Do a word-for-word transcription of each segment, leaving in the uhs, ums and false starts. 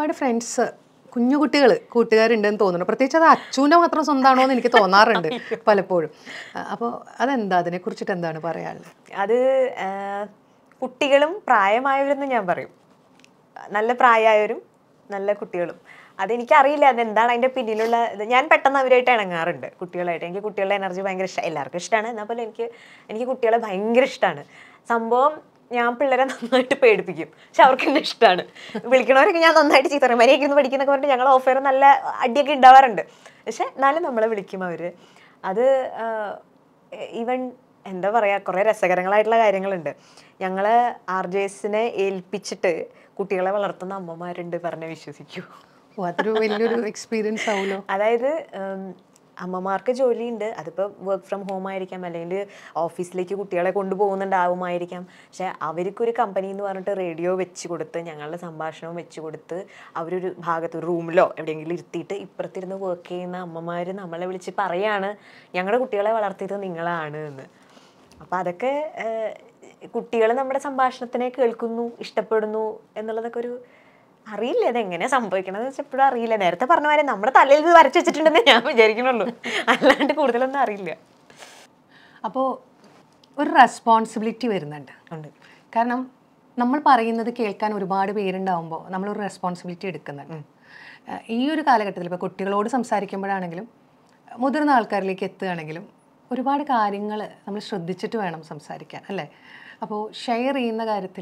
ഒരുപാട് ഫ്രണ്ട്സ് കുഞ്ഞു കുട്ടികൾ കൂട്ടുകാരുണ്ടെന്ന് തോന്നുന്നു. പ്രത്യേകിച്ച് അത് അച്ചുവിൻ്റെ മാത്രം സ്വന്തമാണോ എന്ന് എനിക്ക് തോന്നാറുണ്ട് പലപ്പോഴും. അപ്പോൾ അതെന്താ, അതിനെക്കുറിച്ചിട്ട് എന്താണ് പറയാനുള്ളത്? അത് കുട്ടികളും പ്രായമായവരെന്ന് ഞാൻ പറയും. നല്ല പ്രായമായവരും നല്ല കുട്ടികളും. അതെനിക്കറിയില്ല അതെന്താണ് അതിൻ്റെ പിന്നിലുള്ള ഇത്. ഞാൻ പെട്ടെന്ന് അവരായിട്ട് ഇണങ്ങാറുണ്ട്, കുട്ടികളായിട്ട്. എനിക്ക് കുട്ടികളുടെ എനർജി ഭയങ്കര ഇഷ്ടം. എല്ലാവർക്കും ഇഷ്ടമാണ്, എന്നാൽ പോലെ എനിക്ക് എനിക്ക് കുട്ടികളെ ഭയങ്കര ഇഷ്ടമാണ്. സംഭവം ഞാൻ പിള്ളേരെ നന്നായിട്ട് പേടിപ്പിക്കും, പക്ഷെ അവർക്ക് എന്നെ ഇഷ്ടമാണ്. വിളിക്കണവരൊക്കെ ഞാൻ നന്നായിട്ട് ചീത്ത പറയും. മര്യാദയ്ക്ക് ഇരുന്ന് പഠിക്കുന്നൊക്കെ പറഞ്ഞിട്ട് ഞങ്ങൾ ഓഫർ നല്ല അടിയൊക്കെ ഉണ്ടാവാറുണ്ട്. പക്ഷെ എന്നാലും നമ്മളെ വിളിക്കും അവർ. അത് ഈവൻ എന്താ പറയുക, കുറേ രസകരങ്ങളായിട്ടുള്ള കാര്യങ്ങളുണ്ട്. ഞങ്ങൾ ആർ ജെ എസിനെ ഏൽപ്പിച്ചിട്ട് കുട്ടികളെ വളർത്തുന്ന അമ്മമാരുണ്ട് പറഞ്ഞ് വിശ്വസിക്കൂ. അതൊരു വലിയൊരു എക്സ്പീരിയൻസ് ആവുമല്ലോ. അതായത് അമ്മമാർക്ക് ജോലിയുണ്ട്, അതിപ്പോൾ വർക്ക് ഫ്രം ഹോം ആയിരിക്കാം, അല്ലെങ്കിൽ ഓഫീസിലേക്ക് കുട്ടികളെ കൊണ്ടുപോകുന്നുണ്ടാവുമായിരിക്കാം. പക്ഷെ അവർക്കൊരു കമ്പനി എന്ന് പറഞ്ഞിട്ട് റേഡിയോ വെച്ച് കൊടുത്ത് ഞങ്ങളുടെ സംഭാഷണവും വെച്ച് കൊടുത്ത് അവരൊരു ഭാഗത്ത് ഒരു റൂമിലോ എവിടെയെങ്കിലും ഇരുത്തിയിട്ട് ഇപ്പുറത്തിരുന്ന് വർക്ക് ചെയ്യുന്ന അമ്മമാർ നമ്മളെ വിളിച്ച് പറയാണ് ഞങ്ങളുടെ കുട്ടികളെ വളർത്തിയത് നിങ്ങളാണ് എന്ന്. അപ്പം അതൊക്കെ കുട്ടികൾ നമ്മുടെ സംഭാഷണത്തിനെ കേൾക്കുന്നു, ഇഷ്ടപ്പെടുന്നു എന്നുള്ളതൊക്കെ ഒരു അറിയില്ല. അതെങ്ങനെയാണ് സംഭവിക്കണമെന്ന് വെച്ചാൽ എപ്പോഴും അറിയില്ല. നേരത്തെ പറഞ്ഞ പോലെ നമ്മുടെ തലയിൽ ഇത് വരച്ച് വെച്ചിട്ടുണ്ടെന്ന് ഞാൻ വിചാരിക്കണുള്ളൂ, അല്ലാണ്ട് കൂടുതലൊന്നും അറിയില്ല. അപ്പോൾ ഒരു റെസ്പോൺസിബിലിറ്റി വരുന്നുണ്ട്. ഉണ്ട്. കാരണം നമ്മൾ പറയുന്നത് കേൾക്കാൻ ഒരുപാട് പേരുണ്ടാകുമ്പോൾ നമ്മളൊരു റെസ്പോൺസിബിലിറ്റി എടുക്കുന്നുണ്ട്. ഈ ഒരു കാലഘട്ടത്തിൽ ഇപ്പോൾ കുട്ടികളോട് സംസാരിക്കുമ്പോഴാണെങ്കിലും മുതിർന്ന ആൾക്കാരിലേക്ക് എത്തുകയാണെങ്കിലും ഒരുപാട് കാര്യങ്ങൾ നമ്മൾ ശ്രദ്ധിച്ചിട്ട് വേണം സംസാരിക്കാൻ, അല്ലേ? അപ്പോൾ ഷെയർ ചെയ്യുന്ന കാര്യത്തിൽ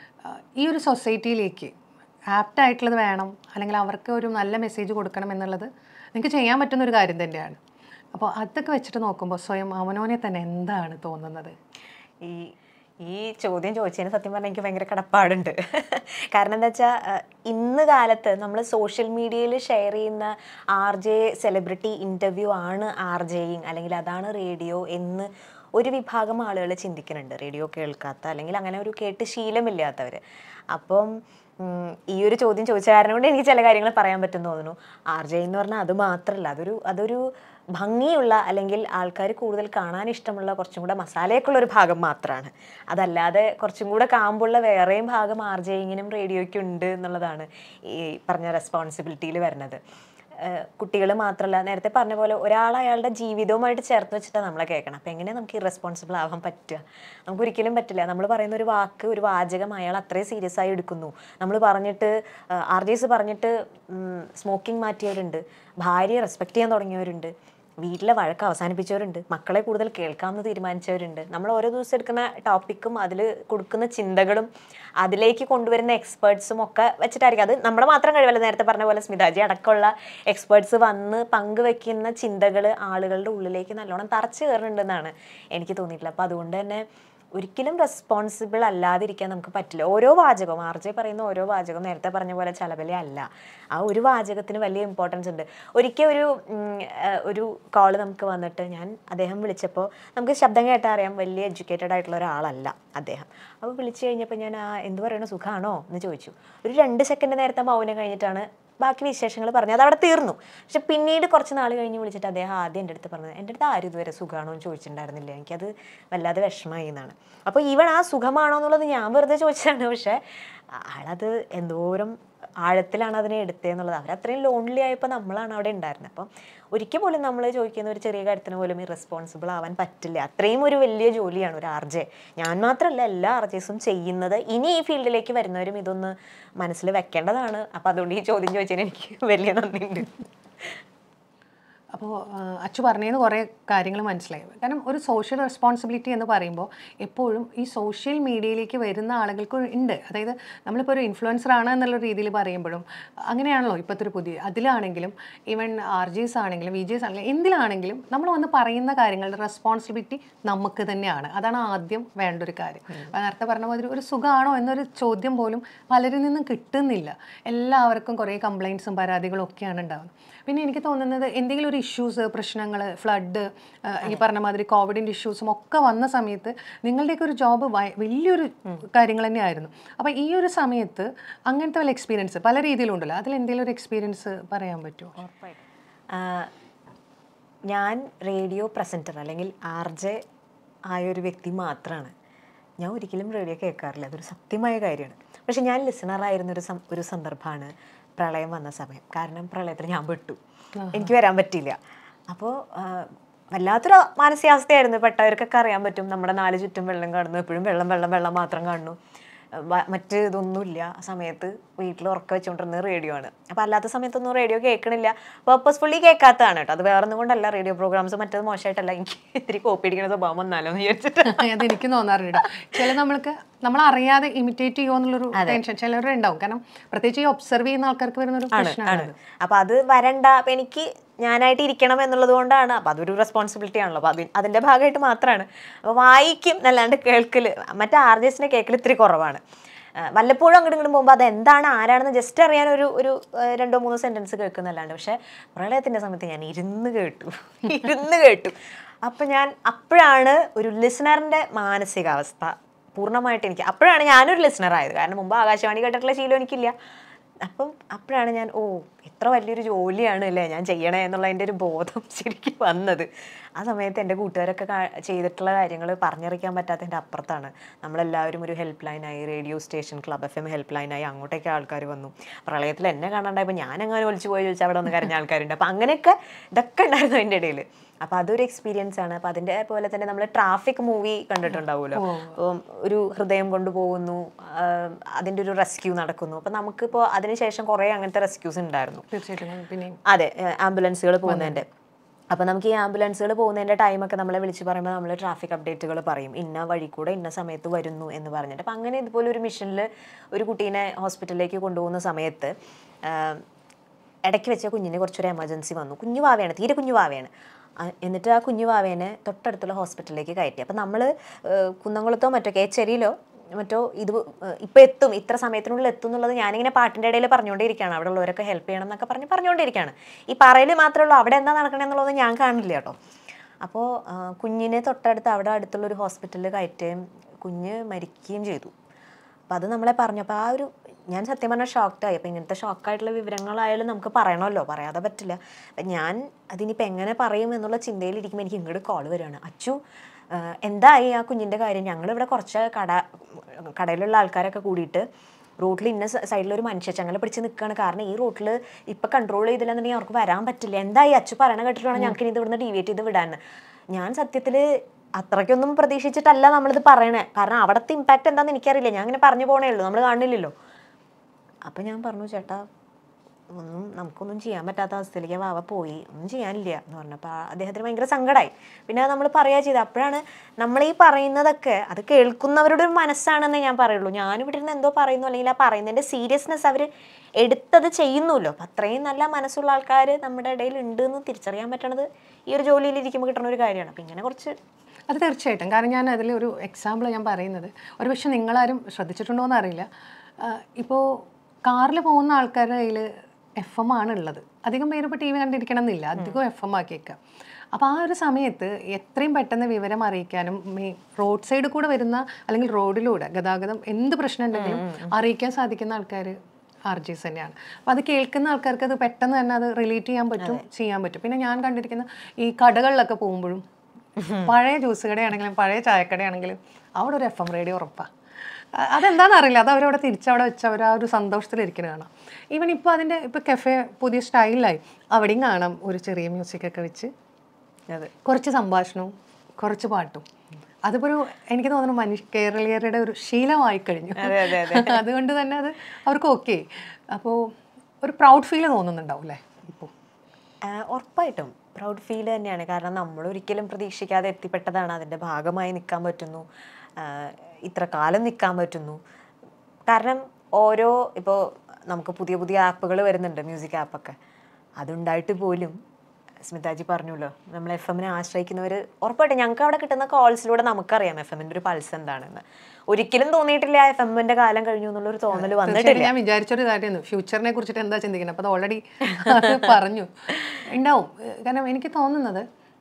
ഈ ഒരു സൊസൈറ്റിയിലേക്ക് ആപ്റ്റായിട്ടുള്ളത് വേണം, അല്ലെങ്കിൽ അവർക്ക് ഒരു നല്ല മെസ്സേജ് കൊടുക്കണം എന്നുള്ളത് നിങ്ങൾക്ക് ചെയ്യാൻ പറ്റുന്നൊരു കാര്യം തന്നെയാണ്. അപ്പോൾ അതൊക്കെ വെച്ചിട്ട് നോക്കുമ്പോൾ സ്വയം അവനവനെ തന്നെ എന്താണ് തോന്നുന്നത്? ഈ ഈ ചോദ്യം ചോദിച്ചതിന് സത്യം പറഞ്ഞാൽ എനിക്ക് ഭയങ്കര കടപ്പാടുണ്ട്. കാരണം എന്താ വെച്ചാൽ ഇന്ന് കാലത്ത് നമ്മൾ സോഷ്യൽ മീഡിയയിൽ ഷെയർ ചെയ്യുന്ന ആർ ജെ സെലിബ്രിറ്റി ഇൻ്റർവ്യൂ ആണ് ആർ ജെയിങ്, അല്ലെങ്കിൽ അതാണ് റേഡിയോ എന്ന് ഒരു വിഭാഗം ആളുകൾ ചിന്തിക്കുന്നുണ്ട്, റേഡിയോ കേൾക്കാത്ത അല്ലെങ്കിൽ അങ്ങനെ ഒരു കേട്ട് ശീലമില്ലാത്തവർ. അപ്പം ഈ ഒരു ചോദ്യം ചോദിച്ച കാരണം കൊണ്ട് എനിക്ക് ചില കാര്യങ്ങൾ പറയാൻ പറ്റുമെന്ന് തോന്നുന്നു. ആർ ജെ എന്ന് പറഞ്ഞാൽ അത് മാത്രമല്ല, അതൊരു അതൊരു ഭംഗിയുള്ള അല്ലെങ്കിൽ ആൾക്കാർ കൂടുതൽ കാണാൻ ഇഷ്ടമുള്ള കുറച്ചും കൂടെ മസാലയൊക്കെയുള്ള ഒരു ഭാഗം മാത്രമാണ്. അതല്ലാതെ കുറച്ചും കൂടെ കാമ്പുള്ള വേറെയും ഭാഗം ആർ ജെയിങ്ങിനും റേഡിയോയ്ക്കും ഉണ്ട് എന്നുള്ളതാണ് ഈ പറഞ്ഞ റെസ്പോൺസിബിലിറ്റിയിൽ വരുന്നത്. കുട്ടികൾ മാത്രമല്ല, നേരത്തെ പറഞ്ഞ പോലെ ഒരാൾ അയാളുടെ ജീവിതവുമായിട്ട് ചേർത്ത് വെച്ചിട്ടാണ് നമ്മളെ കേൾക്കണം. അപ്പം എങ്ങനെയാണ് നമുക്ക് ഇറസ്പോൺസിബിൾ ആവാൻ പറ്റുക? നമുക്ക് ഒരിക്കലും പറ്റില്ല. നമ്മൾ പറയുന്ന ഒരു വാക്ക്, ഒരു വാചകം അയാൾ അത്രയും സീരിയസ് ആയി എടുക്കുന്നു. നമ്മൾ പറഞ്ഞിട്ട് ആർ ജെ എസ് പറഞ്ഞിട്ട് സ്മോക്കിംഗ് മാറ്റിയവരുണ്ട്, ഭാര്യയെ റെസ്പെക്ട് ചെയ്യാൻ തുടങ്ങിയവരുണ്ട്, വീട്ടിലെ വഴക്ക് അവസാനിപ്പിച്ചവരുണ്ട്, മക്കളെ കൂടുതൽ കേൾക്കാമെന്ന് തീരുമാനിച്ചവരുണ്ട്. നമ്മൾ ഓരോ ദിവസം എടുക്കുന്ന ടോപ്പിക്കും അതിൽ കൊടുക്കുന്ന ചിന്തകളും അതിലേക്ക് കൊണ്ടുവരുന്ന എക്സ്പേർട്സും ഒക്കെ വെച്ചിട്ടായിരിക്കും. അത് നമ്മുടെ മാത്രം കഴിവല്ല, നേരത്തെ പറഞ്ഞ പോലെ സ്മിതാജി അടക്കമുള്ള എക്സ്പേർട്സ് വന്ന് പങ്കുവെക്കുന്ന ചിന്തകൾ ആളുകളുടെ ഉള്ളിലേക്ക് നല്ലോണം തറച്ചു കയറുന്നുണ്ടെന്നാണ് എനിക്ക് തോന്നിയിട്ടുള്ളത്. അപ്പോൾ അതുകൊണ്ട് തന്നെ ഒരിക്കലും റെസ്പോൺസിബിൾ അല്ലാതിരിക്കാൻ നമുക്ക് പറ്റില്ല. ഓരോ വാചകവും ആർ ജെ പറയുന്ന ഓരോ വാചകവും നേരത്തെ പറഞ്ഞ പോലെ ചലബല അല്ല. ആ ഒരു വാചകത്തിന് വലിയ ഇമ്പോർട്ടൻസ് ഉണ്ട്. ഒരിക്കൽ ഒരു ഒരു കോള് നമുക്ക് വന്നിട്ട്, ഞാൻ അദ്ദേഹം വിളിച്ചപ്പോൾ നമുക്ക് ശബ്ദം കേട്ടാൽ അറിയാം വലിയ എഡ്യൂക്കേറ്റഡ് ആയിട്ടുള്ള ഒരാളല്ല അദ്ദേഹം. അപ്പോൾ വിളിച്ചു കഴിഞ്ഞപ്പോൾ ഞാൻ ആ എന്ത് പറയണ സുഖമാണോ എന്ന് ചോദിച്ചു. ഒരു രണ്ട് സെക്കൻഡ് നേരത്തെ മൗനം കഴിഞ്ഞിട്ടാണ് ബാക്കി വിശേഷങ്ങൾ പറഞ്ഞു. അത് അവിടെ തീർന്നു. പക്ഷെ പിന്നീട് കുറച്ച് നാൾ കഴിഞ്ഞ് വിളിച്ചിട്ട് അദ്ദേഹം ആദ്യം എൻ്റെ അടുത്ത് പറഞ്ഞത്, എൻ്റെ അടുത്ത് ആരും ഇതുവരെ സുഖമാണോ എന്ന് ചോദിച്ചിട്ടുണ്ടായിരുന്നില്ല, എനിക്കത് വല്ലാതെ വിഷമമായി എന്നാണ്. അപ്പോൾ ഈവൻ ആ സുഖമാണോ എന്നുള്ളത് ഞാൻ വെറുതെ ചോദിച്ചതാണ്. പക്ഷേ ആളത് എന്തോരം ആഴത്തിലാണ് അതിനെ എടുത്തതെന്നുള്ളത്. അവരത്രയും ലോൺലി ആയപ്പോൾ നമ്മളാണ് അവിടെ ഉണ്ടായിരുന്നത്. അപ്പം ഒരിക്കൽ പോലും നമ്മൾ ചോദിക്കുന്ന ഒരു ചെറിയ കാര്യത്തിന് പോലും ഇറസ്പോൺസിബിൾ ആവാൻ പറ്റില്ല. അത്രയും ഒരു വലിയ ജോലിയാണ് ഒരു ആർ ജെ. ഞാൻ മാത്രമല്ല, എല്ലാ ആർ ജെസും ചെയ്യുന്നത്. ഇനി ഈ ഫീൽഡിലേക്ക് വരുന്നവരും ഇതൊന്ന് മനസ്സിൽ വെക്കേണ്ടതാണ്. അപ്പം അതുകൊണ്ട് ഈ ചോദ്യം ചോദിച്ചതിന് എനിക്ക് വലിയ നന്ദിയുണ്ട്. അപ്പോൾ അച്ചു പറഞ്ഞതിന് കുറേ കാര്യങ്ങൾ മനസ്സിലായി. കാരണം ഒരു സോഷ്യൽ റെസ്പോൺസിബിലിറ്റി എന്ന് പറയുമ്പോൾ എപ്പോഴും ഈ സോഷ്യൽ മീഡിയയിലേക്ക് വരുന്ന ആളുകൾക്ക് ഉണ്ട്. അതായത് നമ്മളിപ്പോൾ ഒരു ഇൻഫ്ലുവൻസർ ആണ് എന്നുള്ള രീതിയിൽ പറയുമ്പോഴും അങ്ങനെയാണല്ലോ ഇപ്പോഴത്തെ ഒരു പുതിയ. അതിലാണെങ്കിലും ഈവൻ ആർ ജി എസ് ആണെങ്കിലും വി ജി എസ് ആണെങ്കിലും എന്തിലാണെങ്കിലും നമ്മൾ വന്ന് പറയുന്ന കാര്യങ്ങളുടെ റെസ്പോൺസിബിലിറ്റി നമുക്ക് തന്നെയാണ്. അതാണ് ആദ്യം വേണ്ട ഒരു കാര്യം. നേരത്തെ പറഞ്ഞ മാതിരി ഒരു സുഖമാണോ എന്നൊരു ചോദ്യം പോലും പലരിൽ നിന്നും കിട്ടുന്നില്ല. എല്ലാവർക്കും കുറേ കംപ്ലയിൻറ്റ്സും പരാതികളും ഒക്കെയാണ് ഉണ്ടാകുന്നത്. പിന്നെ എനിക്ക് തോന്നുന്നത് എന്തെങ്കിലും ഒരു ഇഷ്യൂസ്, പ്രശ്നങ്ങൾ, ഫ്ലഡ്, ഈ പറഞ്ഞ മാതിരി കോവിഡിൻ്റെ ഇഷ്യൂസും ഒക്കെ വന്ന സമയത്ത് നിങ്ങളുടെയൊക്കെ ഒരു ജോബ് വലിയൊരു കാര്യങ്ങൾ തന്നെയായിരുന്നു. അപ്പോൾ ഈ ഒരു സമയത്ത് അങ്ങനത്തെ വല്ല എക്സ്പീരിയൻസ് പല രീതിയിലുണ്ടല്ലോ, അതിൽ എന്തെങ്കിലും ഒരു എക്സ്പീരിയൻസ് പറയാൻ പറ്റുമോ? ഞാൻ റേഡിയോ പ്രസൻറ്റർ അല്ലെങ്കിൽ ആർ ജെ ആയൊരു വ്യക്തി മാത്രമാണ്. ഞാൻ ഒരിക്കലും റേഡിയോ കേൾക്കാറില്ല, അതൊരു സത്യമായ കാര്യമാണ്. പക്ഷെ ഞാൻ ലിസണറായിരുന്നൊരു ഒരു സന്ദർഭമാണ് പ്രളയം വന്ന സമയം. കാരണം പ്രളയത്തിൽ ഞാൻ പെട്ടു, എനിക്ക് വരാൻ പറ്റിയില്ല. അപ്പോൾ വല്ലാത്തൊരു മാനസികാവസ്ഥയായിരുന്നു. പെട്ടവർക്കൊക്കെ അറിയാൻ പറ്റും. നമ്മുടെ നാല് ചുറ്റും വെള്ളം കാണുന്നു, എപ്പോഴും വെള്ളം വെള്ളം വെള്ളം മാത്രം കാണുന്നു, മറ്റ് ഇതൊന്നുമില്ല. ആ സമയത്ത് വീട്ടിൽ ഉറക്കം വെച്ചുകൊണ്ടിരുന്നത് റേഡിയോ ആണ്. അപ്പോൾ അല്ലാത്ത സമയത്തൊന്നും റേഡിയോ കേൾക്കണില്ല. പേർപ്പസ്ഫുള്ളി കേൾക്കാത്തതാണ് കേട്ടോ. അത് വേറൊന്നും കൊണ്ടല്ല, റേഡിയോ പ്രോഗ്രാംസ് മറ്റേത് മോശമായിട്ടല്ല, എനിക്ക് ഇത്തിരി കോപ്പി അടിക്കുന്ന സ്വഭാവം വന്നാലോ എന്ന് വിചാരിച്ചിട്ട്. അതെനിക്ക് തോന്നാറുണ്ട്. ചില നമ്മൾക്ക് നമ്മളറിയാതെ ഇമിറ്റേറ്റ് ചെയ്യുമോ എന്നുള്ളൊരു ടെൻഷൻ ചിലരുടെ ഉണ്ടാവും. കാരണം പ്രത്യേകിച്ച് ഈ ഒബ്സർവ് ചെയ്യുന്ന ആൾക്കാർക്ക് വരുന്നൊരു പ്രശ്നമാണ്. അപ്പോൾ അത് വരണ്ട. അപ്പം എനിക്ക് ഞാനായിട്ട് ഇരിക്കണം എന്നുള്ളത് കൊണ്ടാണ്. അപ്പോൾ അതൊരു റെസ്പോൺസിബിലിറ്റി ആണല്ലോ. അപ്പോൾ അത് അതിൻ്റെ ഭാഗമായിട്ട് മാത്രമാണ്. അപ്പോൾ വായിക്കും എന്നല്ലാണ്ട് കേൾക്കൽ, മറ്റേ ആർ ജെ എസിനെ കേൾക്കൽ ഇത്തിരി കുറവാണ്. വല്ലപ്പോഴും അങ്ങോട്ടും ഇങ്ങോട്ടും പോകുമ്പോൾ അതെന്താണ് ആരാണെന്ന് ജസ്റ്റ് അറിയാൻ ഒരു ഒരു രണ്ടോ മൂന്നോ സെൻറ്റൻസ് കേൾക്കുന്നല്ലാണ്ട്. പക്ഷേ പ്രളയത്തിൻ്റെ സമയത്ത് ഞാൻ ഇരുന്ന് കേട്ടു ഇരുന്ന് കേട്ടു അപ്പം ഞാൻ അപ്പോഴാണ് ഒരു ലിസണറിൻ്റെ മാനസികാവസ്ഥ പൂർണ്ണമായിട്ട് എനിക്ക്, അപ്പോഴാണ് ഞാനൊരു ലിസണറായത്. കാരണം മുമ്പ് ആകാശവാണി കേട്ടിട്ടുള്ള ശീലം എനിക്കില്ല. അപ്പം അപ്പോഴാണ് ഞാൻ ഓ എത്ര വലിയൊരു ജോലിയാണ് അല്ലേ ഞാൻ ചെയ്യണേ എന്നുള്ളതിൻ്റെ ഒരു ബോധം ശരിക്കും വന്നത്. ആ സമയത്ത് എൻ്റെ കൂട്ടുകാരൊക്കെ ചെയ്തിട്ടുള്ള കാര്യങ്ങൾ പറഞ്ഞറിയിക്കാൻ പറ്റാത്തതിൻ്റെ അപ്പുറത്താണ്. നമ്മളെല്ലാവരും ഒരു ഹെൽപ്പ് ലൈനായി, radio station club F M help ലൈനായി, അങ്ങോട്ടേക്ക് ആൾക്കാർ വന്നു. പ്രളയത്തിൽ എന്നെ കാണാണ്ടായപ്പോൾ ഞാൻ അങ്ങനെ ഒളിച്ചു പോയി ചോദിച്ചാൽ അവിടെ ഒന്ന് കരഞ്ഞ ആൾക്കാരുണ്ട്. അപ്പോൾ അങ്ങനെയൊക്കെ ഇതൊക്കെ ഉണ്ടായിരുന്നു അതിൻ്റെ ഇടയിൽ. അപ്പോൾ അതൊരു എക്സ്പീരിയൻസ് ആണ്. അപ്പോൾ അതിൻ്റെ പോലെ തന്നെ നമ്മൾ ട്രാഫിക് മൂവി കണ്ടിട്ടുണ്ടാവുമല്ലോ. അപ്പം ഒരു ഹൃദയം കൊണ്ടുപോകുന്നു, അതിൻ്റെ ഒരു റെസ്ക്യൂ നടക്കുന്നു. അപ്പം നമുക്കിപ്പോൾ അതിനുശേഷം കുറേ അങ്ങനത്തെ റെസ്ക്യൂസ് ഉണ്ടായിരുന്നു. തീർച്ചയായിട്ടും. അതെ, ആംബുലൻസുകൾ പോകുന്നതിൻ്റെ. അപ്പോൾ നമുക്ക് ഈ ആംബുലൻസുകൾ പോകുന്നതിൻ്റെ ടൈമൊക്കെ നമ്മളെ വിളിച്ച് പറയുമ്പോൾ നമ്മൾ ട്രാഫിക് അപ്ഡേറ്റുകൾ പറയും, ഇന്ന വഴി കൂടെ ഇന്ന സമയത്ത് വരുന്നു എന്ന് പറഞ്ഞിട്ട്. അപ്പം അങ്ങനെ ഇതുപോലെ ഒരു മിഷനിൽ ഒരു കുട്ടീനെ ഹോസ്പിറ്റലിലേക്ക് കൊണ്ടുപോകുന്ന സമയത്ത് ഇടയ്ക്ക് വെച്ച കുഞ്ഞിന് കുറച്ചൊരു എമർജൻസി വന്നു. കുഞ്ഞു വാവയാണ്, തീരെ കുഞ്ഞു വാവയാണ്. എന്നിട്ട് ആ കുഞ്ഞു വാവേനെ തൊട്ടടുത്തുള്ള ഹോസ്പിറ്റലിലേക്ക് കയറ്റി. അപ്പം നമ്മൾ കുന്നംകുളത്തോ മറ്റോ കേച്ചേരിയിലോ മറ്റോ ഇത് ഇപ്പം എത്തും, ഇത്ര സമയത്തിനുള്ളിൽ എത്തും എന്നുള്ളത് ഞാനിങ്ങനെ പാട്ടിൻ്റെ ഇടയിൽ പറഞ്ഞുകൊണ്ടിരിക്കുകയാണ്. അവിടെ ഉള്ളവരൊക്കെ ഹെൽപ്പ് ചെയ്യണം എന്നൊക്കെ പറഞ്ഞ് പറഞ്ഞുകൊണ്ടിരിക്കുകയാണ്. ഈ പറയൽ മാത്രമേ ഉള്ളൂ, അവിടെ എന്താ നടക്കണമെന്നുള്ളത് ഞാൻ കാണില്ല കേട്ടോ. അപ്പോൾ കുഞ്ഞിനെ തൊട്ടടുത്ത് അവിടെ അടുത്തുള്ളൊരു ഹോസ്പിറ്റലിൽ കയറ്റുകയും കുഞ്ഞ് മരിക്കുകയും ചെയ്തു. അപ്പോൾ അത് നമ്മളെ പറഞ്ഞപ്പോൾ ആ ഒരു ഞാൻ സത്യം പറഞ്ഞാൽ ഷോക്ക്ഡായി. അപ്പോൾ ഇങ്ങനത്തെ ഷോക്കായിട്ടുള്ള വിവരങ്ങളായാലും നമുക്ക് പറയണമല്ലോ, പറയാതെ പറ്റില്ല. അപ്പം ഞാൻ അതിനിപ്പോൾ എങ്ങനെ പറയും എന്നുള്ള ചിന്തയിലിരിക്കുമ്പോൾ എനിക്ക് ഇങ്ങോട്ട് കോൾ വരികയാണ്. അച്ചു എന്തായി ആ കുഞ്ഞിൻ്റെ കാര്യം? ഞങ്ങളിവിടെ കുറച്ച് കട കടയിലുള്ള ആൾക്കാരൊക്കെ കൂടിയിട്ട് റോട്ടിൽ ഇന്ന സൈഡിലൊരു മനുഷ്യ ചങ്ങല പിടിച്ച് നിൽക്കുകയാണ്. കാരണം ഈ റോട്ടിൽ ഇപ്പം കൺട്രോൾ ചെയ്തില്ലെന്നുണ്ടെങ്കിൽ അവർക്ക് വരാൻ പറ്റില്ല. എന്തായി അച്ചു പറയണ കേട്ടിട്ട് വേണം ഞങ്ങൾക്ക് ഇനി ഇത് ഇവിടുന്ന് ഡീവിയേറ്റ് ചെയ്ത് വിടാൻ. ഞാൻ സത്യത്തിൽ അത്രയ്ക്കൊന്നും പ്രതീക്ഷിച്ചിട്ടല്ല നമ്മളിത് പറയണേ. കാരണം അവിടുത്തെ ഇമ്പാക്റ്റ് എന്താണെന്ന് എനിക്കറിയില്ല. ഞാൻ അങ്ങനെ പറഞ്ഞു പോകണേ ഉള്ളൂ, നമ്മൾ കാണില്ലല്ലോ. അപ്പം ഞാൻ പറഞ്ഞു, ചേട്ടാ ഒന്നും നമുക്കൊന്നും ചെയ്യാൻ പറ്റാത്ത അവസ്ഥയിലേക്ക് വാവ പോയി, ഒന്നും ചെയ്യാനില്ല എന്ന് പറഞ്ഞപ്പോൾ അദ്ദേഹത്തിന് ഭയങ്കര സങ്കടമായി. പിന്നെ അത് നമ്മൾ പറയുക ചെയ്ത്. അപ്പോഴാണ് നമ്മളീ പറയുന്നതൊക്കെ അത് കേൾക്കുന്നവരുടെ ഒരു മനസ്സാണെന്നേ ഞാൻ പറയുള്ളൂ. ഞാനിവിടെ ഇരുന്ന് എന്തോ പറയുന്നു, അല്ലെങ്കിൽ ആ പറയുന്നതിൻ്റെ സീരിയസ്നെസ് അവർ എടുത്തത് ചെയ്യുന്നുല്ലോ. അപ്പം അത്രയും നല്ല മനസ്സുള്ള ആൾക്കാർ നമ്മുടെ ഇടയിൽ ഉണ്ട് എന്ന് തിരിച്ചറിയാൻ പറ്റണത് ഈ ഒരു ജോലിയിലിരിക്കുമ്പോൾ കിട്ടുന്ന ഒരു കാര്യമാണ്. അപ്പം ഇങ്ങനെ കുറച്ച് അത് തീർച്ചയായിട്ടും. കാരണം ഞാൻ അതിൽ ഒരു എക്സാമ്പിൾ ഞാൻ പറയുന്നത്, ഒരു പക്ഷേ നിങ്ങളാരും ശ്രദ്ധിച്ചിട്ടുണ്ടോ എന്നറിയില്ല. ഇപ്പോൾ കാറിൽ പോകുന്ന ആൾക്കാരുടെ കയ്യിൽ എഫ് എം ആണ് ഉള്ളത്. അധികം പേര് ഇപ്പോൾ ടി വി കണ്ടിരിക്കണം എന്നില്ല, അധികം എഫ് എം ആക്കിയേക്കാം. അപ്പോൾ ആ ഒരു സമയത്ത് എത്രയും പെട്ടെന്ന് വിവരം അറിയിക്കാനും റോഡ് സൈഡിൽ കൂടെ വരുന്ന അല്ലെങ്കിൽ റോഡിലൂടെ ഗതാഗതം എന്ത് പ്രശ്നം ഉണ്ടെങ്കിലും അറിയിക്കാൻ സാധിക്കുന്ന ആൾക്കാർ ആർ ജിസ് തന്നെയാണ്. അപ്പോൾ അത് കേൾക്കുന്ന ആൾക്കാർക്ക് അത് പെട്ടെന്ന് തന്നെ അത് റിലേറ്റ് ചെയ്യാൻ പറ്റും, ചെയ്യാൻ പറ്റും. പിന്നെ ഞാൻ കണ്ടിരിക്കുന്ന ഈ കടകളിലൊക്കെ പോകുമ്പോഴും പഴയ ജ്യൂസ് കടയാണെങ്കിലും പഴയ ചായക്കടയാണെങ്കിലും അവിടെ ഒരു എഫ് എം റേഡിയോ ഉറപ്പാണ്. അതെന്താണെന്ന് അറിയില്ല, അത് അവരവിടെ തിരിച്ചവിടെ വെച്ച് അവർ ആ ഒരു സന്തോഷത്തിലിരിക്കുന്നത് കാണാം. ഈവൻ ഇപ്പോൾ അതിൻ്റെ ഇപ്പോൾ കഫേ പുതിയ സ്റ്റൈലിലായി, അവിടെയും കാണാം ഒരു ചെറിയ മ്യൂസിക്കൊക്കെ വെച്ച് കുറച്ച് സംഭാഷണവും കുറച്ച് പാട്ടും. അതിപ്പോൾ ഒരു എനിക്ക് തോന്നുന്നു മനുഷ്യ കേരളീയരുടെ ഒരു ശീലമായി കഴിഞ്ഞു. അതുകൊണ്ട് തന്നെ അത് അവർക്ക് ഓക്കെ. അപ്പോൾ ഒരു പ്രൗഡ് ഫീൽ തോന്നുന്നുണ്ടാവും അല്ലേ ഇപ്പോൾ? ഉറപ്പായിട്ടും പ്രൗഡ് ഫീൽ തന്നെയാണ്. കാരണം നമ്മൾ ഒരിക്കലും പ്രതീക്ഷിക്കാതെ എത്തിപ്പെട്ടതാണ്. അതിൻ്റെ ഭാഗമായി നിൽക്കാൻ പറ്റുന്നു, ഇത്ര കാലം നിൽക്കാൻ പറ്റുന്നു. കാരണം ഓരോ ഇപ്പോൾ നമുക്ക് പുതിയ പുതിയ ആപ്പുകൾ വരുന്നുണ്ട്, മ്യൂസിക് ആപ്പൊക്കെ. അതുണ്ടായിട്ട് പോലും സ്മിതാജി പറഞ്ഞല്ലോ, നമ്മൾ എഫ് എമ്മിനെ ആശ്രയിക്കുന്നവർ ഉറപ്പായിട്ടും ഞങ്ങൾക്ക് അവിടെ കിട്ടുന്ന കോൾസിലൂടെ നമുക്കറിയാം എഫ് എമ്മിൻ്റെ ഒരു പൾസ് എന്താണെന്ന്. ഒരിക്കലും തോന്നിയിട്ടില്ല എഫ് എമ്മിൻ്റെ കാലം കഴിഞ്ഞു എന്നുള്ളൊരു തോന്നൽ വന്നിട്ടില്ല. ഞാൻ വിചാരിച്ചൊരു കാര്യമായിരുന്നു ഫ്യൂച്ചറിനെ കുറിച്ചിട്ട് എന്താ ചിന്തിക്കുന്നത്. അപ്പോൾ അത് ഓൾറെഡി പറഞ്ഞു ഉണ്ടാവും. കാരണം എനിക്ക് തോന്നുന്നത്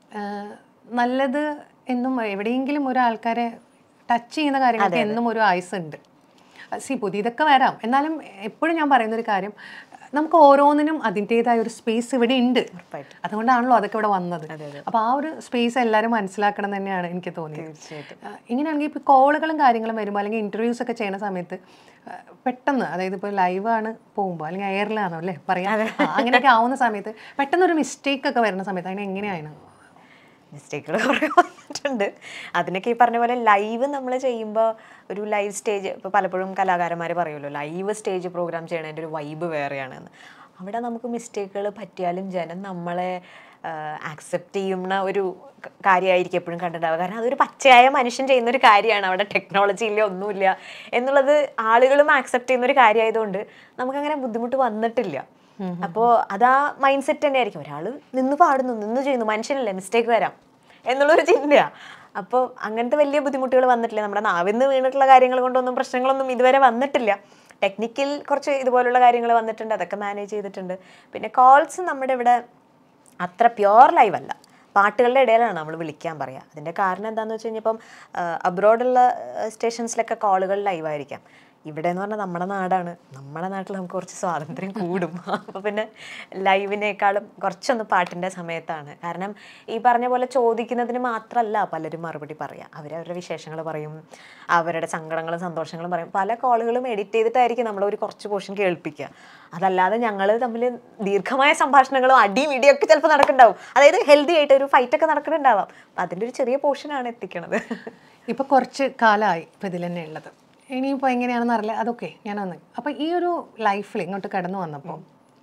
നല്ലത് എന്നും എവിടെയെങ്കിലും ഒരാൾക്കാരെ ടച്ച് ചെയ്യുന്ന കാര്യങ്ങൾക്ക് എന്നും ഒരു ആയുസ് ഉണ്ട്. സി പുതിയതൊക്കെ വരാം, എന്നാലും എപ്പോഴും ഞാൻ പറയുന്നൊരു കാര്യം, നമുക്ക് ഓരോന്നിനും അതിൻ്റെതായ ഒരു സ്പേസ് ഇവിടെ ഉണ്ട്. അതുകൊണ്ടാണല്ലോ അതൊക്കെ ഇവിടെ വന്നത്. അപ്പോൾ ആ ഒരു സ്പേസ് എല്ലാവരും മനസ്സിലാക്കണം തന്നെയാണ് എനിക്ക് തോന്നിയത്. ഇങ്ങനെയാണെങ്കിൽ ഇപ്പോൾ കോളുകളും കാര്യങ്ങളും വരുമ്പോൾ അല്ലെങ്കിൽ ഇൻ്റർവ്യൂസ് ഒക്കെ ചെയ്യുന്ന സമയത്ത് പെട്ടെന്ന്, അതായത് ഇപ്പോൾ ലൈവാണ് പോകുമ്പോൾ അല്ലെങ്കിൽ എയറിലാണോ അല്ലേ പറയാം, അങ്ങനെയൊക്കെ ആവുന്ന സമയത്ത് പെട്ടെന്നൊരു മിസ്റ്റേക്ക് ഒക്കെ വരുന്ന സമയത്ത് അതിനെ എങ്ങനെയാണ്? മിസ്റ്റേക്കുകൾ കുറേ വന്നിട്ടുണ്ട്. അതിനൊക്കെ ഈ പറഞ്ഞ പോലെ ലൈവ് നമ്മൾ ചെയ്യുമ്പോൾ ഒരു ലൈവ് സ്റ്റേജ്, ഇപ്പോൾ പലപ്പോഴും കലാകാരന്മാർ പറയുമല്ലോ ലൈവ് സ്റ്റേജ് പ്രോഗ്രാം ചെയ്യണതിൻ്റെ ഒരു വൈബ് വേറെയാണെന്ന്. അവിടെ നമുക്ക് മിസ്റ്റേക്കുകൾ പറ്റിയാലും ജനം നമ്മളെ ആക്സെപ്റ്റ് ചെയ്യുന്ന ഒരു കാര്യമായിരിക്കും എപ്പോഴും കണ്ടിട്ടുണ്ടാവുക. കാരണം അതൊരു പച്ചയായ മനുഷ്യൻ ചെയ്യുന്നൊരു കാര്യമാണ്, അവിടെ ടെക്നോളജി ഇല്ല ഒന്നുമില്ല എന്നുള്ളത് ആളുകളും ആക്സെപ്റ്റ് ചെയ്യുന്നൊരു കാര്യമായതുകൊണ്ട് നമുക്കങ്ങനെ ബുദ്ധിമുട്ട് വന്നിട്ടില്ല. അപ്പോൾ അതാ മൈൻഡ് സെറ്റ് തന്നെ ആയിരിക്കും. ഒരാൾ നിന്ന് പാടുന്നു, നിന്ന് ചെയ്യുന്നു, മനുഷ്യനല്ലേ, മിസ്റ്റേക്ക് വരാം എന്നുള്ളൊരു ചിന്തയാണ്. അപ്പോൾ അങ്ങനത്തെ വലിയ ബുദ്ധിമുട്ടുകൾ വന്നിട്ടില്ല. നമ്മുടെ നാവിന്ന് വീണിട്ടുള്ള കാര്യങ്ങൾ കൊണ്ടൊന്നും പ്രശ്നങ്ങളൊന്നും ഇതുവരെ വന്നിട്ടില്ല. ടെക്നിക്കൽ കുറച്ച് ഇതുപോലുള്ള കാര്യങ്ങൾ വന്നിട്ടുണ്ട്, അതൊക്കെ മാനേജ് ചെയ്തിട്ടുണ്ട്. പിന്നെ കോൾസ് നമ്മുടെ ഇവിടെ അത്ര പ്യുവർ ലൈവ് അല്ല, പാട്ടുകളുടെ ഇടയിലാണ് നമ്മൾ വിളിക്കാൻ പറയുക. അതിൻ്റെ കാരണം എന്താണെന്ന് വെച്ച് കഴിഞ്ഞാൽ ഇപ്പം അബ്രോഡുള്ള സ്റ്റേഷൻസിലൊക്കെ കോളുകൾ ലൈവായിരിക്കാം. ഇവിടെ എന്ന് പറഞ്ഞാൽ നമ്മുടെ നാടാണ്, നമ്മുടെ നാട്ടിൽ നമുക്ക് കുറച്ച് സ്വാതന്ത്ര്യം കൂടും. അപ്പോൾ പിന്നെ ലൈവിനേക്കാളും കുറച്ചൊന്ന് പാട്ടിൻ്റെ സമയത്താണ്. കാരണം ഈ പറഞ്ഞ പോലെ ചോദിക്കുന്നതിന് മാത്രമല്ല പലരും മറുപടി പറയുക, അവരവരുടെ വിശേഷങ്ങൾ പറയും, അവരുടെ സങ്കടങ്ങളും സന്തോഷങ്ങളും പറയും. പല കോളുകളും എഡിറ്റ് ചെയ്തിട്ടായിരിക്കും നമ്മളൊരു കുറച്ച് പോർഷൻ കേൾപ്പിക്കുക. അതല്ലാതെ ഞങ്ങൾ തമ്മിൽ ദീർഘമായ സംഭാഷണങ്ങളും അടിയും ഇടിയൊക്കെ ചിലപ്പോൾ നടക്കുന്നുണ്ടാവും. അതായത് ഹെൽത്തി ആയിട്ട് ഒരു ഫൈറ്റൊക്കെ നടക്കുന്നുണ്ടാവാം. അതിൻ്റെ ഒരു ചെറിയ പോർഷനാണ് എത്തിക്കണത്. ഇപ്പോൾ കുറച്ച് കാലമായി ഇപ്പോൾ ഇതിൽ തന്നെ ഉള്ളത്. ഇനിയിപ്പോൾ എങ്ങനെയാണെന്ന് അറിയില്ല, അതൊക്കെ ഞാൻ വന്ന് അപ്പോൾ ഈ ഒരു ലൈഫിൽ ഇങ്ങോട്ട് കടന്നു വന്നപ്പോൾ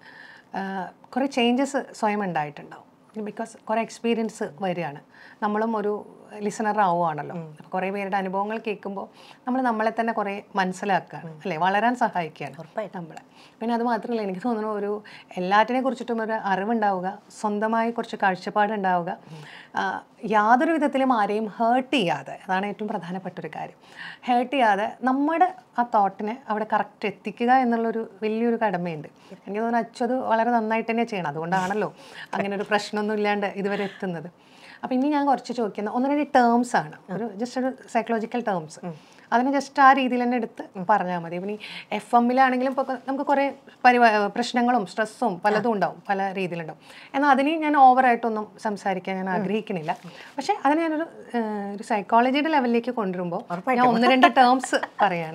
കുറേ ചേഞ്ചസ് സ്വയം ഉണ്ടായിട്ടുണ്ടാവും. ബിക്കോസ് കുറേ എക്സ്പീരിയൻസ് വരികയാണ്, നമ്മളും ഒരു ലിസണർ ആവുകയാണല്ലോ. അപ്പോൾ കുറേ പേരുടെ അനുഭവങ്ങൾ കേൾക്കുമ്പോൾ നമ്മൾ നമ്മളെ തന്നെ കുറേ മനസ്സിലാക്കുകയാണ് അല്ലേ, വളരാൻ സഹായിക്കുകയാണ് നമ്മളെ. പിന്നെ അത് മാത്രമല്ല, എനിക്ക് തോന്നുന്നു ഒരു എല്ലാറ്റിനെ കുറിച്ചിട്ടും ഒരു അറിവുണ്ടാവുക, സ്വന്തമായി കുറച്ച് കാഴ്ചപ്പാടുണ്ടാവുക, യാതൊരു വിധത്തിലും ആരെയും ഹേർട്ട് ചെയ്യാതെ, അതാണ് ഏറ്റവും പ്രധാനപ്പെട്ടൊരു കാര്യം. ഹേർട്ട് ചെയ്യാതെ നമ്മുടെ ആ തോട്ടിനെ അവിടെ കറക്റ്റ് എത്തിക്കുക എന്നുള്ളൊരു വലിയൊരു കടമയുണ്ട്. എനിക്ക് തോന്നുന്നു അച്ചു അത് വളരെ നന്നായിട്ട് തന്നെ ചെയ്യണം. അതുകൊണ്ടാണല്ലോ അങ്ങനെ ഒരു പ്രശ്നമൊന്നും ഇല്ലാണ്ട് ഇതുവരെ എത്തുന്നത്. അപ്പോൾ ഇനി ഞാൻ കുറച്ച് ചോദിക്കുന്ന ഒന്ന് രണ്ട് ടേംസ് ആണ്, ഒരു ജസ്റ്റ് ഒരു സൈക്കോളജിക്കൽ ടേംസ്. അതിനെ ജസ്റ്റ് ആ രീതിയിൽ തന്നെ എടുത്ത് പറഞ്ഞാൽ മതി. ഇപ്പം ഈ എഫ് എമ്മിലാണെങ്കിലും ഇപ്പോൾ നമുക്ക് കുറേ പരിപാ പ്രശ്നങ്ങളും സ്ട്രെസ്സും പലതും ഉണ്ടാവും, പല രീതിയിലുണ്ടാവും. എന്നാൽ അതിന് ഞാൻ ഓവറായിട്ടൊന്നും സംസാരിക്കാൻ ഞാൻ ആഗ്രഹിക്കുന്നില്ല. പക്ഷേ അതിനെ ഞാനൊരു ഒരു സൈക്കോളജിയുടെ ലെവലിലേക്ക് കൊണ്ടുവരുമ്പോൾ ഞാൻ ഒന്ന് രണ്ട് ടേംസ് പറയാണ്.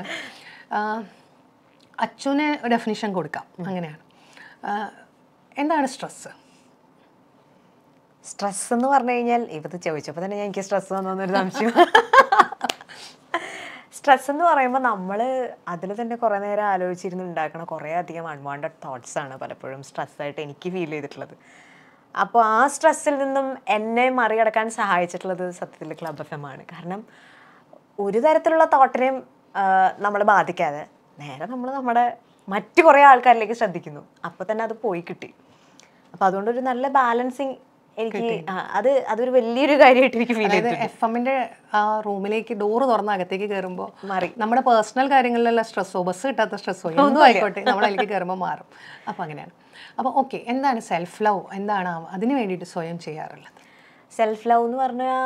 അച്ചുവിന് ഡെഫിനിഷൻ കൊടുക്കാം, അങ്ങനെയാണ്. എന്താണ് സ്ട്രെസ്സ്? സ്ട്രെസ് എന്ന് പറഞ്ഞു കഴിഞ്ഞാൽ ഇപ്പത് ചോദിച്ചപ്പോൾ തന്നെ എനിക്ക് സ്ട്രെസ് വന്നൊരു സംശയം. സ്ട്രെസ് എന്ന് പറയുമ്പോൾ നമ്മൾ അതിൽ തന്നെ കുറേ നേരം ആലോചിച്ചിരുന്ന് ഉണ്ടാക്കണ കുറേ അധികം അൺവാണ്ടഡ് തോട്ട്സ് ആണ് പലപ്പോഴും സ്ട്രെസ്സായിട്ട് എനിക്ക് ഫീൽ ചെയ്തിട്ടുള്ളത്. അപ്പോൾ ആ സ്ട്രെസ്സിൽ നിന്നും എന്നെ മറികടക്കാൻ സഹായിച്ചിട്ടുള്ളത് സത്യത്തിൽ ക്ലബ് എഫ് എം ആണ്. കാരണം ഒരു തരത്തിലുള്ള തോട്ടിനെയും നമ്മളെ ബാധിക്കാതെ നേരെ നമ്മൾ നമ്മുടെ മറ്റു കുറേ ആൾക്കാരിലേക്ക് ശ്രദ്ധിക്കുന്നു, അപ്പോൾ തന്നെ അത് പോയി കിട്ടി. അപ്പോൾ അതുകൊണ്ടൊരു നല്ല ബാലൻസിങ് എനിക്ക് അത് അതൊരു വലിയൊരു കാര്യമായിട്ട് എനിക്ക് ഫീൽ ചെയ്തു. എഫ് എമ്മിന്റെ ആ റൂമിലേക്ക് ഡോറ് തുറന്ന് അകത്തേക്ക് കയറുമ്പോൾ മാറി നമ്മുടെ പേഴ്സണൽ കാര്യങ്ങളിലുള്ള സ്ട്രെസ്സോ ബസ് കിട്ടാത്ത സ്ട്രെസ്സോ ഒന്നും ആയിക്കോട്ടെ നമ്മളതിലേക്ക് കയറുമ്പോൾ മാറും. അപ്പോൾ അങ്ങനെയാണ്. അപ്പോൾ ഓക്കെ, എന്താണ് സെൽഫ് ലവ്, എന്താണ് അതിന് വേണ്ടിയിട്ട് സ്വയം ചെയ്യാറുള്ളത്? സെൽഫ് ലവ് എന്ന് പറഞ്ഞാൽ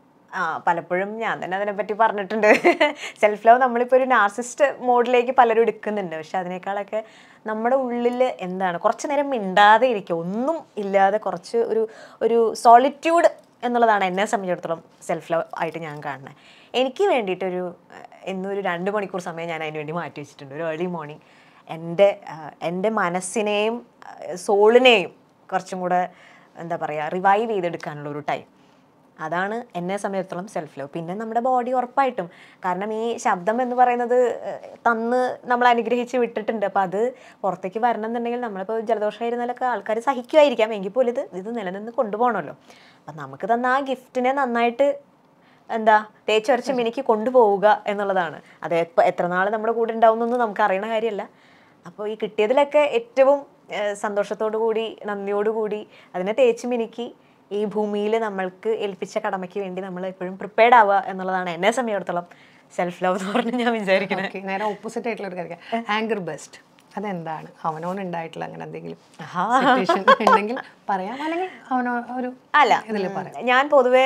ആ പലപ്പോഴും ഞാൻ തന്നെ അതിനെപ്പറ്റി പറഞ്ഞിട്ടുണ്ട്. സെൽഫ് ലവ് നമ്മളിപ്പോൾ ഒരു നാർസിസ്റ്റ് മോഡിലേക്ക് പലരും എടുക്കുന്നുണ്ട്. പക്ഷെ അതിനേക്കാളൊക്കെ നമ്മുടെ ഉള്ളിൽ എന്താണ് കുറച്ച് നേരം മിണ്ടാതെ ഇരിക്കുക, ഒന്നും ഇല്ലാതെ കുറച്ച് ഒരു ഒരു സോളിറ്റ്യൂഡ് എന്നുള്ളതാണ് എന്നെ സംബന്ധിച്ചിടത്തോളം സെൽഫ് ലവ് ആയിട്ട് ഞാൻ കാണുന്നത്. എനിക്ക് വേണ്ടിയിട്ടൊരു എന്നൊരു രണ്ട് മണിക്കൂർ സമയം ഞാൻ അതിന് വേണ്ടി മാറ്റി വെച്ചിട്ടുണ്ട്. ഒരു ഏർലി മോർണിംഗ് എൻ്റെ എൻ്റെ മനസ്സിനെയും സോളിനെയും കുറച്ചും കൂടെ എന്താ പറയുക റിവൈവ് ചെയ്തെടുക്കാനുള്ള ഒരു ടൈം. അതാണ് എന്നെ സംബന്ധിച്ചിടത്തോളം സെൽഫ് ലവ്. പിന്നെ നമ്മുടെ ബോഡി ഉറപ്പായിട്ടും, കാരണം ഈ ശബ്ദം എന്ന് പറയുന്നത് തന്ന് നമ്മൾ അനുഗ്രഹിച്ച് വിട്ടിട്ടുണ്ട്. അപ്പോൾ അത് പുറത്തേക്ക് വരണം എന്നുണ്ടെങ്കിൽ നമ്മളിപ്പോൾ ജലദോഷമായിരുന്നാലൊക്കെ ആൾക്കാർ സഹിക്കുമായിരിക്കാം, എങ്കിൽ പോലും ഇത് ഇത് നിലനിന്ന് കൊണ്ടുപോകണമല്ലോ. അപ്പം നമുക്ക് തന്ന ആ ഗിഫ്റ്റിനെ നന്നായിട്ട് എന്താ തേച്ചൊരച്ച് മിനിക്ക് കൊണ്ടുപോവുക എന്നുള്ളതാണ്. അത് എപ്പോൾ എത്ര നാൾ നമ്മുടെ കൂടെ ഉണ്ടാവുന്നൊന്നും നമുക്ക് അറിയണ കാര്യമല്ല. അപ്പോൾ ഈ കിട്ടിയതിലൊക്കെ ഏറ്റവും സന്തോഷത്തോടു കൂടി നന്ദിയോടുകൂടി അതിനെ തേച്ച് മിനിക്ക് ഈ ഭൂമിയിൽ നമ്മൾക്ക് ഏൽപ്പിച്ച കടമയ്ക്ക് വേണ്ടി നമ്മൾ എപ്പോഴും പ്രിപ്പയർഡ് ആവുക എന്നുള്ളതാണ് എന്നെ സംബന്ധിച്ചിടത്തോളം സെൽഫ് ലവ് എന്ന് പറഞ്ഞ് ഞാൻ വിചാരിക്കുന്നത്. നേരെ ഓപ്പോസിറ്റ് ആയിട്ടുള്ള ഒരു കാര്യം, ആങ്കർ ബെസ്റ്റ്. അതെന്താണ് അവനോൻ ഉണ്ടായിട്ടുള്ള അങ്ങനെ എന്തെങ്കിലും ഉണ്ടെങ്കിൽ പറയാം, അല്ലെങ്കിൽ അവനോ ഒരു അല്ല ഞാൻ പൊതുവേ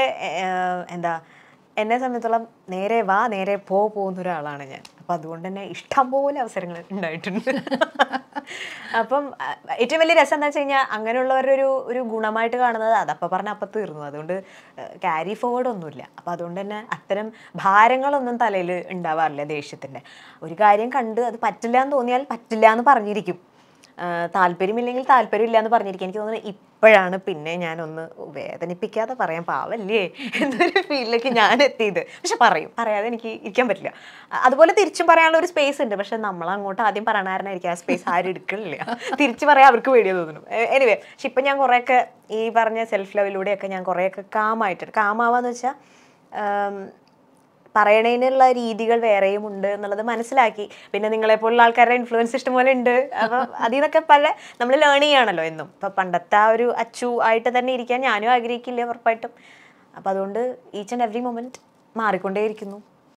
എന്താ എന്നെ സംബന്ധിച്ചോളം നേരെ വാ നേരെ പോ പോകുന്ന ഒരാളാണ് ഞാൻ. അപ്പം അതുകൊണ്ട് തന്നെ ഇഷ്ടംപോലെ അവസരങ്ങൾ ഉണ്ടായിട്ടുണ്ട്. അപ്പം ഏറ്റവും വലിയ രസം എന്താ വെച്ച് കഴിഞ്ഞാൽ അങ്ങനെയുള്ളവരൊരു ഒരു ഗുണമായിട്ട് കാണുന്നത് അതപ്പോൾ പറഞ്ഞാൽ അപ്പം തീർന്നു. അതുകൊണ്ട് ക്യാരി ഫോർവേഡ് ഒന്നുമില്ല. അപ്പം അതുകൊണ്ട് തന്നെ അത്തരം ഭാരങ്ങളൊന്നും തലയിൽ ഉണ്ടാവാറില്ല ദേഷ്യത്തിൻ്റെ. ഒരു കാര്യം കണ്ട് അത് പറ്റില്ല എന്ന് തോന്നിയാൽ പറ്റില്ല എന്ന് പറഞ്ഞിരിക്കും. താല്പര്യമില്ലെങ്കിൽ താല്പര്യമില്ല എന്ന് പറഞ്ഞിരിക്കും. എനിക്ക് തോന്നുന്നു ഇപ്പോഴാണ് പിന്നെ ഞാനൊന്ന് വേദനിപ്പിക്കാതെ പറയാൻ പാവല്ലേ എന്നൊരു ഫീലിലേക്ക് ഞാൻ എത്തിയത്. പക്ഷെ പറയും, പറയാതെ എനിക്ക് ഇരിക്കാൻ പറ്റില്ല. അതുപോലെ തിരിച്ചും പറയാനുള്ള ഒരു സ്പേസ് ഉണ്ട്. പക്ഷെ നമ്മൾ അങ്ങോട്ട് ആദ്യം പറയണമായിരുന്നായിരിക്കും ആ സ്പേസ് ആരും എടുക്കണില്ല. തിരിച്ച് പറയാൻ അവർക്ക് പേടിയ തോന്നുന്നു. എനിവേ, പക്ഷെ ഇപ്പം ഞാൻ കുറേയൊക്കെ ഈ പറഞ്ഞ സെൽഫ് ലവിലൂടെയൊക്കെ ഞാൻ കുറേയൊക്കെ കാമായിട്ടുണ്ട്. കാമാവാന്ന് വെച്ചാൽ പറയണതിനുള്ള രീതികൾ വേറെയും ഉണ്ട് എന്നുള്ളത് മനസ്സിലാക്കി. പിന്നെ നിങ്ങളെപ്പോലുള്ള ആൾക്കാരുടെ ഇൻഫ്ലുവൻസ് ഇഷ്ടംപോലെ ഉണ്ട്. അപ്പം അതിൽ നിന്നൊക്കെ പല നമ്മൾ ലേൺ ചെയ്യാണല്ലോ എന്നും. അപ്പം പണ്ടത്തെ ആ ഒരു അച്ചു ആയിട്ട് തന്നെ ഇരിക്കാൻ ഞാനും ആഗ്രഹിക്കില്ല ഉറപ്പായിട്ടും. അപ്പം അതുകൊണ്ട് ഈച്ച് ആൻഡ് എവറി മൊമെൻറ്റ് മാറിക്കൊണ്ടേയിരിക്കുന്നു.